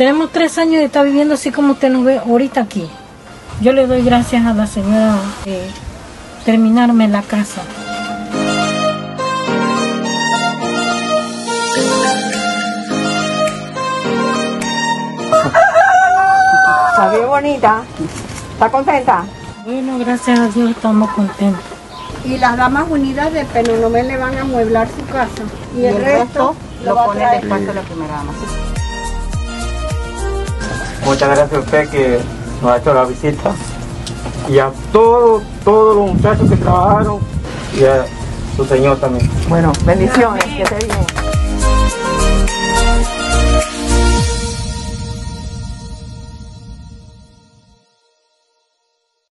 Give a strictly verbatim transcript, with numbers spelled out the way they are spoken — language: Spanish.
Tenemos tres años de estar viviendo así como usted nos ve ahorita aquí. Yo le doy gracias a la señora de terminarme la casa. Está bien bonita. ¿Está contenta? Bueno, gracias a Dios estamos contentos. Y las damas unidas de Penonomé le van a amueblar su casa. Y, y el, el resto, resto lo pone después de la primera dama. Muchas gracias a usted que nos ha hecho la visita. Y a todos, todos los muchachos que trabajaron y a su señor también. Bueno, bendiciones, que esté bien.